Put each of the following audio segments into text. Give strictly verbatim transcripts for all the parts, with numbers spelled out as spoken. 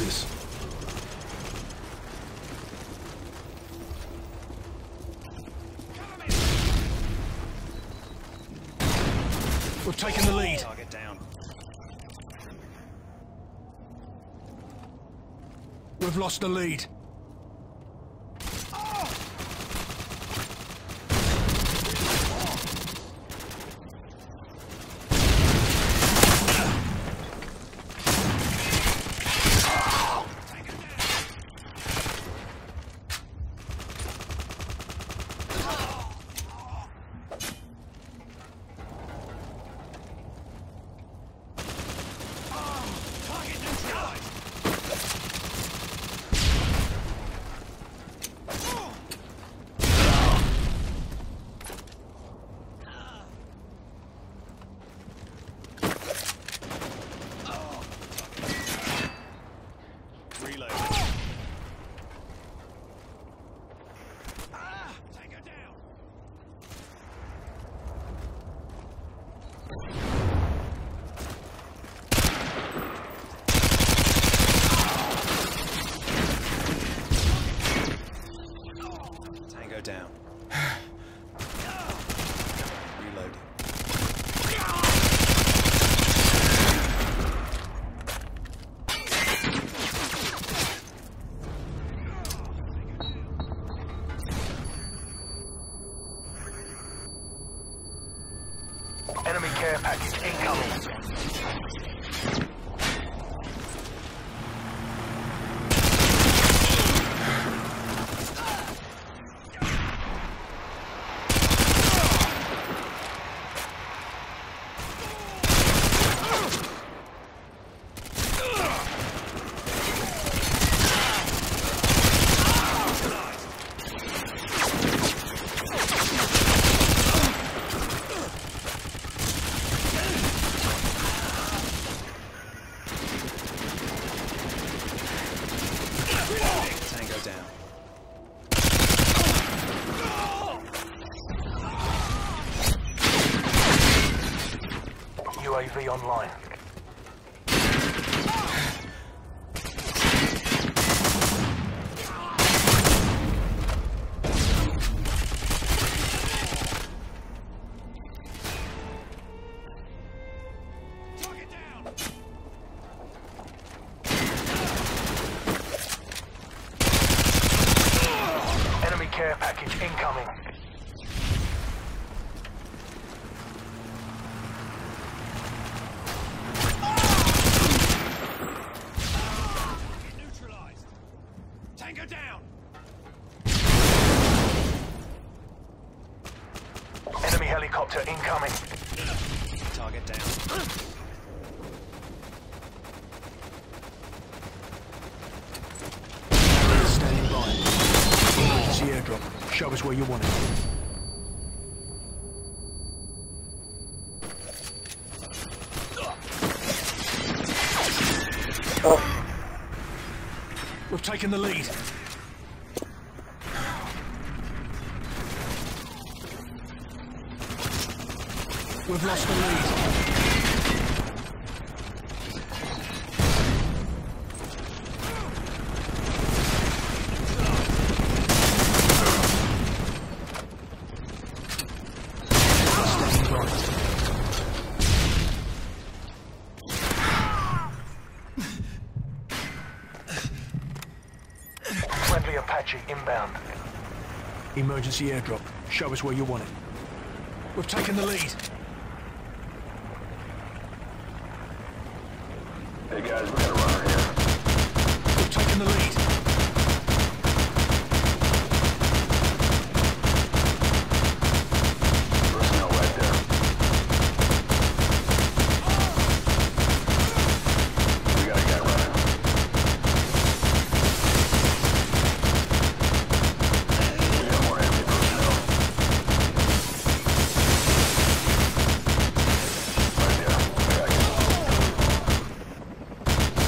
this. We've taken the lead. Target down. We've lost the lead. Down. Reloading. Enemy care package incoming. U A V online. Enemy care package incoming. Tango down! Enemy helicopter incoming. Target down. Standing by. Emergency airdrop. Show us where you want it. We've taken the lead. We've lost the lead. Friendly Apache inbound. Emergency airdrop. Show us where you want it. We've taken the lead. Hey guys, we got a runner here. We've taken the lead. Personnel right there. We got a guy running. We got more enemy personnel. Right there. I got you.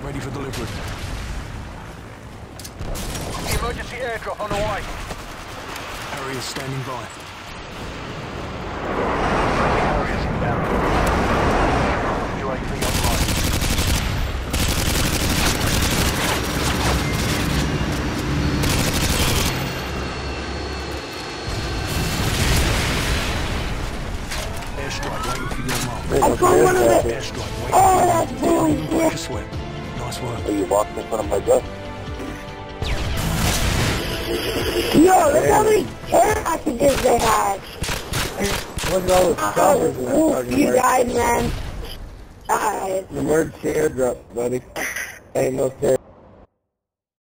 ready for delivery. Emergency airdrop on the way. Harriers standing by. Harriers inbound. U A V online. Airstrike waiting for your mark. I caught one of it. Airstrike waiting Oh, for your that's mark. really Don't even break a sick. sweat. Nice work. Are you walking in front of my desk? Yo, look how many care packages they had. Look at all the choppers in that Oh, fucking you market. died, man. Died. Emergency airdrop, buddy. Ain't no fair.